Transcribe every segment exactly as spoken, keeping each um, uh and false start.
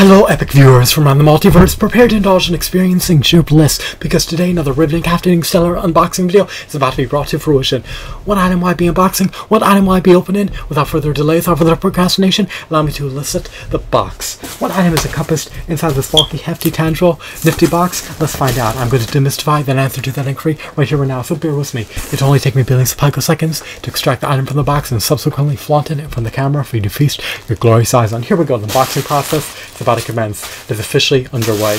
Hello, epic viewers from around the multiverse. Prepare to indulge in experiencing sheer bliss, because today another riveting, captivating, stellar unboxing video is about to be brought to fruition. What item will I be unboxing? What item will I be opening? Without further delay, without further procrastination, allow me to elicit the box. What item is encompassed inside this bulky, hefty, tangible, nifty box? Let's find out. I'm going to demystify that answer to that inquiry right here, right now, so bear with me. It'll only take me billions of picoseconds to extract the item from the box and subsequently flaunt it in front of the camera for you to feast your glorious eyes on. Here we go, the unboxing process. It's about to commence. It's officially underway.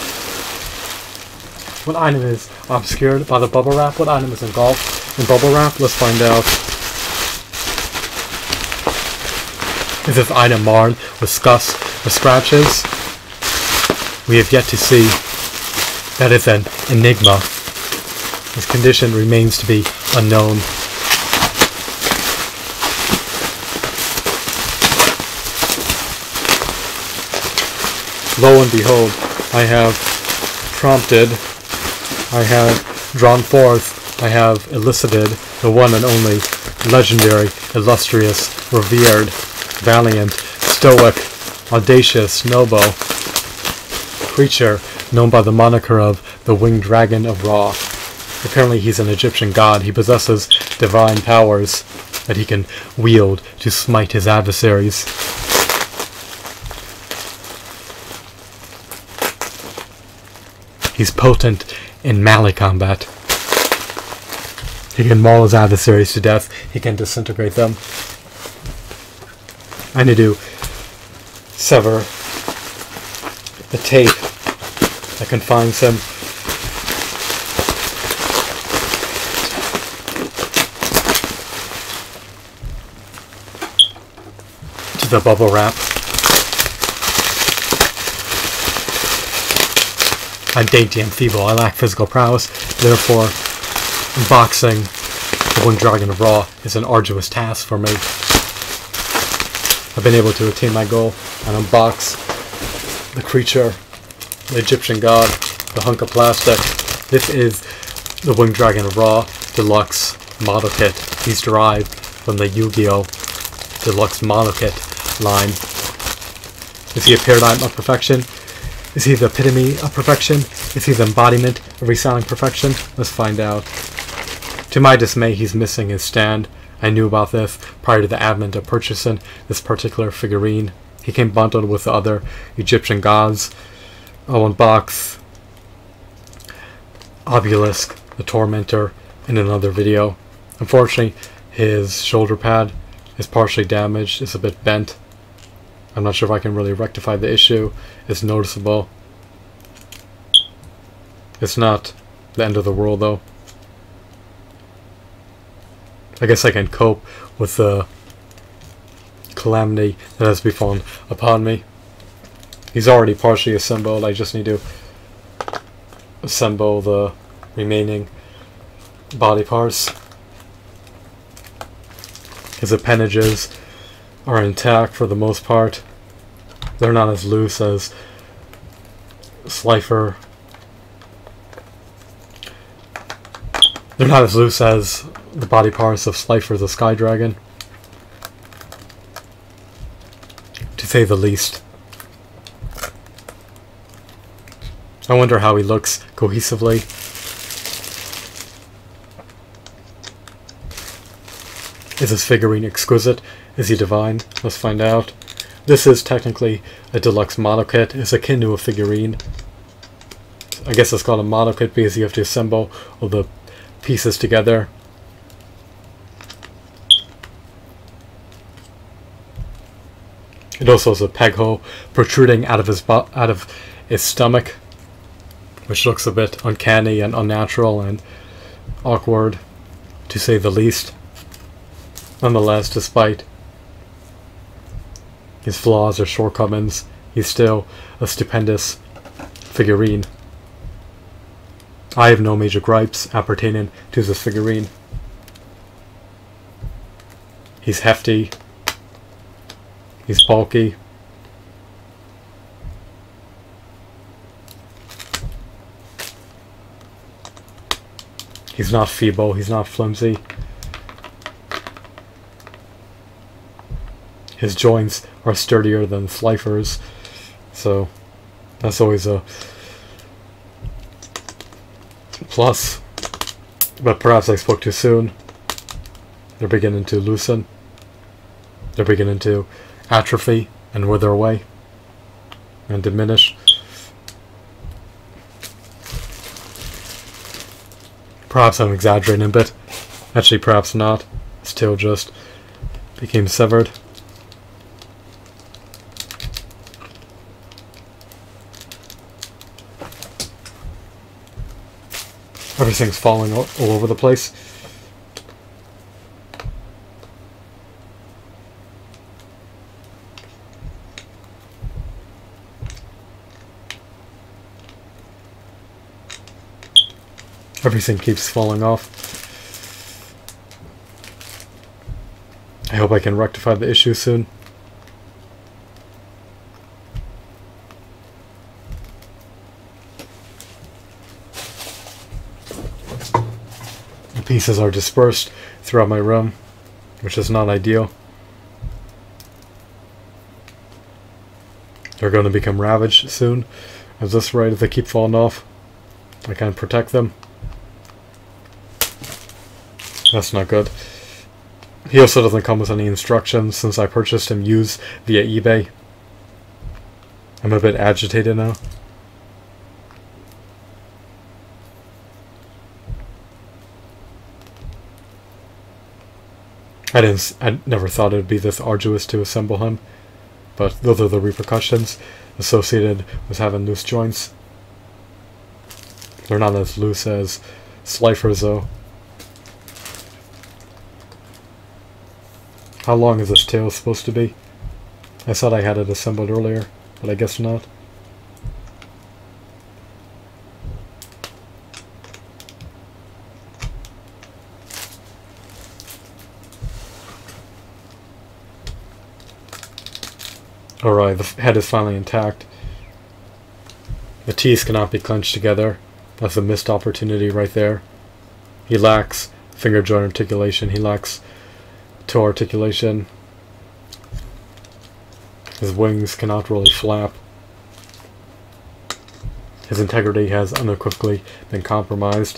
What item is obscured by the bubble wrap? What item is engulfed in bubble wrap? Let's find out. Is this item marred with scuffs or scratches? We have yet to see. That is an enigma. This condition remains to be unknown. Lo and behold, I have prompted, I have drawn forth, I have elicited the one and only legendary, illustrious, revered, valiant, stoic, audacious, noble creature known by the moniker of the Winged Dragon of Ra. Apparently he's an Egyptian god. He possesses divine powers that he can wield to smite his adversaries. He's potent in melee combat. He can maul his adversaries to death. He can disintegrate them. I need to sever the tape that confines him. To the bubble wrap. I'm dainty and feeble, I lack physical prowess, therefore unboxing the Winged Dragon of Ra is an arduous task for me. I've been able to attain my goal and unbox the creature, the Egyptian god, the hunk of plastic. This is the Winged Dragon of Ra Deluxe model kit. He's derived from the Yu-Gi-Oh! Deluxe model kit line. Is he a paradigm of perfection? Is he the epitome of perfection? Is he the embodiment of reselling perfection? Let's find out. To my dismay, he's missing his stand. I knew about this prior to the advent of purchasing this particular figurine. He came bundled with the other Egyptian gods. I'll unbox Obelisk, the Tormentor, in another video. Unfortunately, his shoulder pad is partially damaged. It's a bit bent. I'm not sure if I can really rectify the issue. It's noticeable. It's not the end of the world, though. I guess I can cope with the calamity that has befallen upon me. He's already partially assembled. I just need to assemble the remaining body parts. His appendages are intact for the most part. They're not as loose as Slifer. They're not as loose as the body parts of Slifer the Sky Dragon, to say the least. I wonder how he looks cohesively. Is this figurine exquisite? Is he divine? Let's find out. This is technically a deluxe model kit. It's akin to a figurine. I guess it's called a model kit because you have to assemble all the pieces together. It also has a peg hole protruding out of his bo out of his stomach, which looks a bit uncanny and unnatural and awkward, to say the least. Nonetheless, despite his flaws or shortcomings, he's still a stupendous figurine. I have no major gripes appertaining to this figurine. He's hefty. He's bulky. He's not feeble. He's not flimsy. His joints are sturdier than Slifer's. So that's always a plus. But perhaps I spoke too soon. They're beginning to loosen. They're beginning to atrophy and wither away and diminish. Perhaps I'm exaggerating a bit. Actually, perhaps not. Still just became severed. Everything's falling all, all over the place. Everything keeps falling off. I hope I can rectify the issue soon. The pieces are dispersed throughout my room, which is not ideal. They're going to become ravaged soon. At this rate, if they keep falling off, I can't protect them. That's not good. He also doesn't come with any instructions since I purchased him used via eBay. I'm a bit agitated now. I didn't. I never thought it would be this arduous to assemble him, but those are the repercussions associated with having loose joints. They're not as loose as Slifers, though. How long is this tail supposed to be? I thought I had it assembled earlier, but I guess not. Alright, the head is finally intact. The teeth cannot be clenched together. That's a missed opportunity right there. He lacks finger joint articulation. He lacks toe articulation. His wings cannot really flap. His integrity has unequivocally been compromised.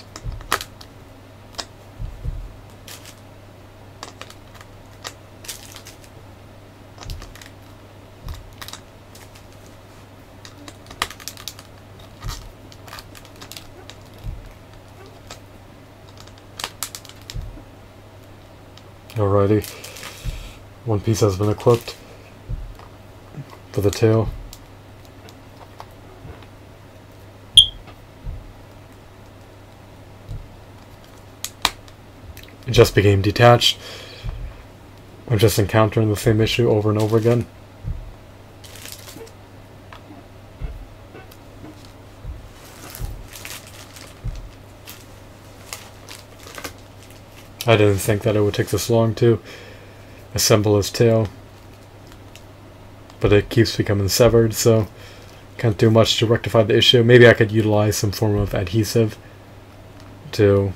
Alrighty, one piece has been equipped for the tail. It just became detached. I'm just encountering the same issue over and over again. I didn't think that it would take this long to assemble his tail, but it keeps becoming severed, so can't do much to rectify the issue. Maybe I could utilize some form of adhesive to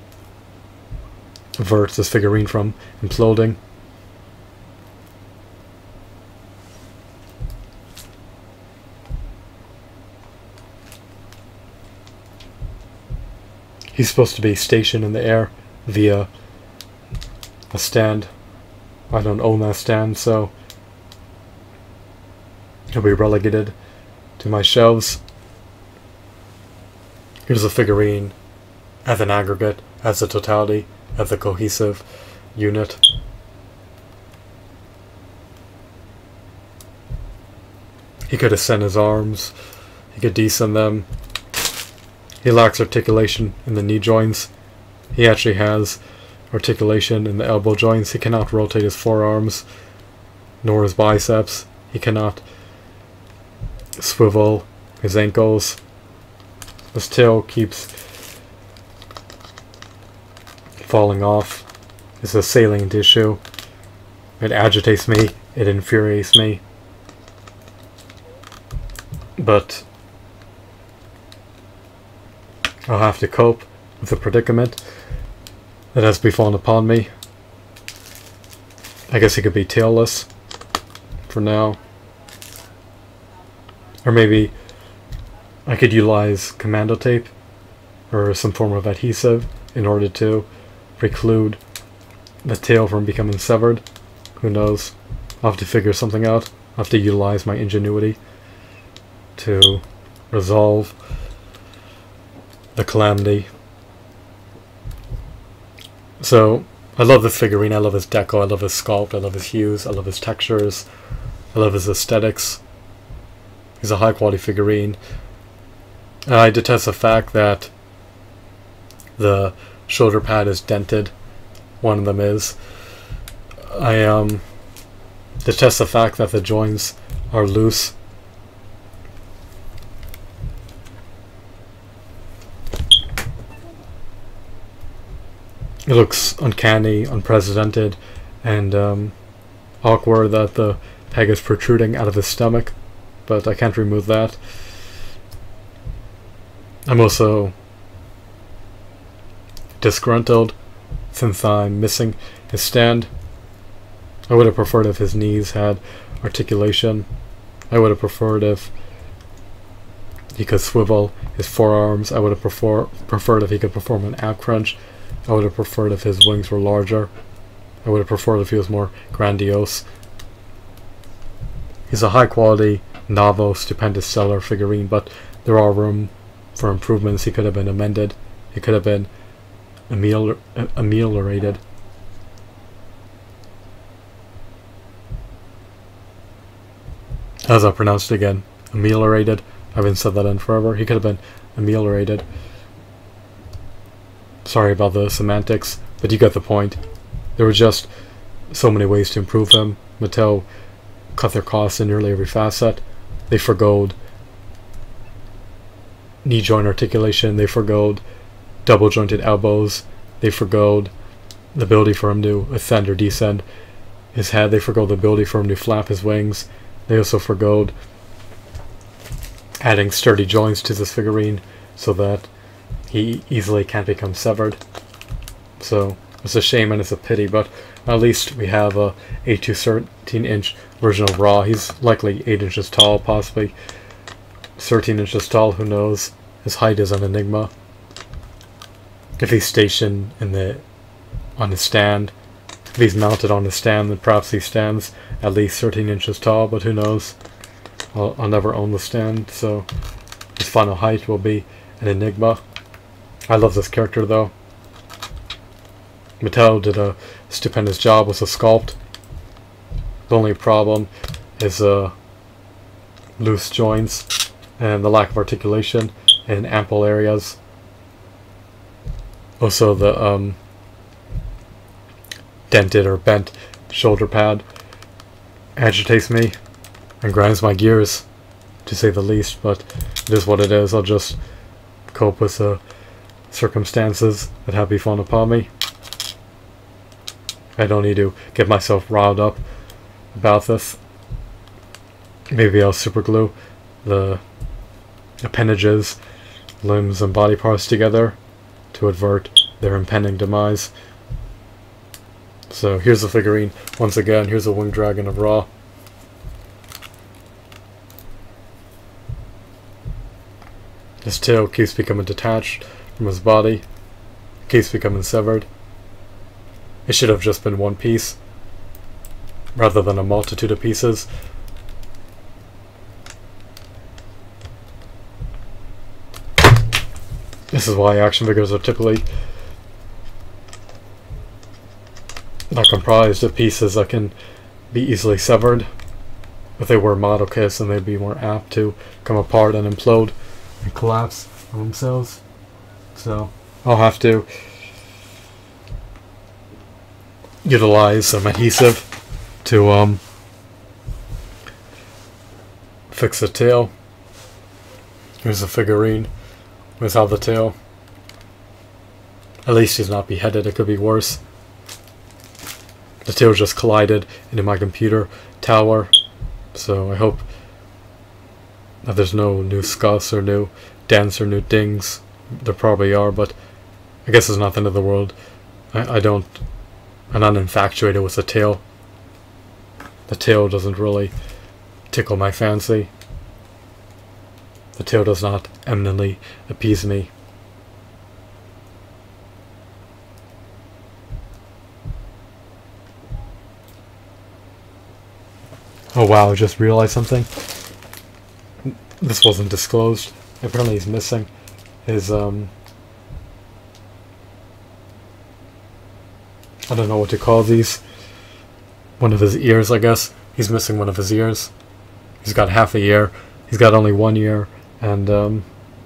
avert this figurine from imploding. He's supposed to be stationed in the air via a stand. I don't own that stand, so he'll be relegated to my shelves. Here's a figurine as an aggregate, as a totality, as a cohesive unit. He could ascend his arms, he could descend them. He lacks articulation in the knee joints. He actually has articulation in the elbow joints. He cannot rotate his forearms, nor his biceps. He cannot swivel his ankles. His tail keeps falling off. It's a salient issue. It agitates me. It infuriates me. But I'll have to cope with the predicament that has befallen upon me. I guess he could be tailless for now. Or maybe I could utilize commando tape or some form of adhesive in order to preclude the tail from becoming severed. Who knows? I'll have to figure something out. I'll have to utilize my ingenuity to resolve the calamity. So, I love this figurine, I love his deco, I love his sculpt, I love his hues, I love his textures, I love his aesthetics. He's a high quality figurine. And I detest the fact that the shoulder pad is dented. One of them is. I um, detest the fact that the joints are loose. It looks uncanny, unprecedented, and um, awkward that the peg is protruding out of his stomach, but I can't remove that. I'm also disgruntled since I'm missing his stand. I would have preferred if his knees had articulation. I would have preferred if he could swivel his forearms. I would have prefer preferred if he could perform an ab crunch. I would have preferred if his wings were larger. I would have preferred if he was more grandiose. He's a high quality, novel, stupendous seller figurine, but there are room for improvements. He could have been amended. He could have been amelior ameliorated. How's that pronounced again? Ameliorated? I haven't said that in forever. He could have been ameliorated. Sorry about the semantics, but you get the point. There were just so many ways to improve him. Mattel cut their costs in nearly every facet. They forgoed knee joint articulation. They forgoed double jointed elbows. They forgoed the ability for him to ascend or descend his head. They forgoed the ability for him to flap his wings. They also forgoed adding sturdy joints to this figurine so that he easily can't become severed. So it's a shame and it's a pity, but at least we have a eight to thirteen inch version of Raw. He's likely eight inches tall, possibly thirteen inches tall, who knows. His height is an enigma. If he's stationed in the on the stand, if he's mounted on the stand, then perhaps he stands at least thirteen inches tall, but who knows. I'll, I'll never own the stand, so his final height will be an enigma. I love this character though. Mattel did a stupendous job with the sculpt. The only problem is uh, loose joints and the lack of articulation in ample areas. Also the um, dented or bent shoulder pad agitates me and grinds my gears, to say the least, but it is what it is. I'll just cope with the circumstances that have befallen upon me. I don't need to get myself riled up about this. Maybe I'll superglue the appendages, limbs and body parts together to avert their impending demise. So here's the figurine. Once again, here's a winged dragon of Raw. His tail keeps becoming detached from his body, keeps becoming severed. It should have just been one piece, rather than a multitude of pieces. This is why action figures are typically not comprised of pieces that can be easily severed. If they were model kits, then they'd be more apt to come apart and implode and collapse on themselves. So I'll have to utilize some adhesive to um, fix the tail. Here's the figurine without the tail. At least he's not beheaded. It could be worse. The tail just collided into my computer tower, so I hope that there's no new scuffs or new dents or new dings. There probably are, but I guess it's not the end of the world. I, I don't, I'm not infatuated with the tail. The tail doesn't really tickle my fancy. the tail does not eminently appease me. Oh wow, I just realized something. This wasn't disclosed. Apparently he's missing his, um... I don't know what to call these. One of his ears, I guess. He's missing one of his ears. He's got half a ear. He's got only one ear. And, um...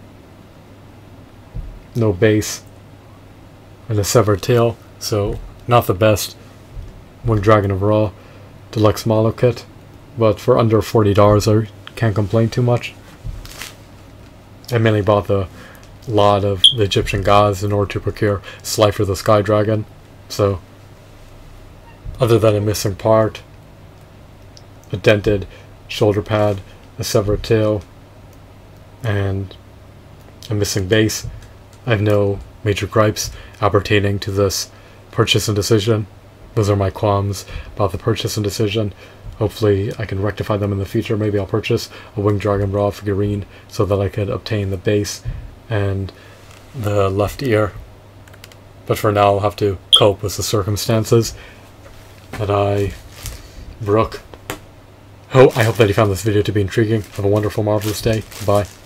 no base. And a severed tail. So, not the best Winged Dragon of Ra Deluxe model kit. But for under forty dollars, I can't complain too much. I mainly bought the lot of the Egyptian gods in order to procure Slifer the Sky Dragon. So, other than a missing part, a dented shoulder pad, a severed tail, and a missing base, I have no major gripes appertaining to this purchase and decision. Those are my qualms about the purchase and decision. Hopefully I can rectify them in the future. Maybe I'll purchase a Winged Dragon Ra figurine so that I could obtain the base and the left ear. But for now I'll have to cope with the circumstances that I brook. Oh, I hope that you found this video to be intriguing. Have a wonderful, marvelous day. Bye.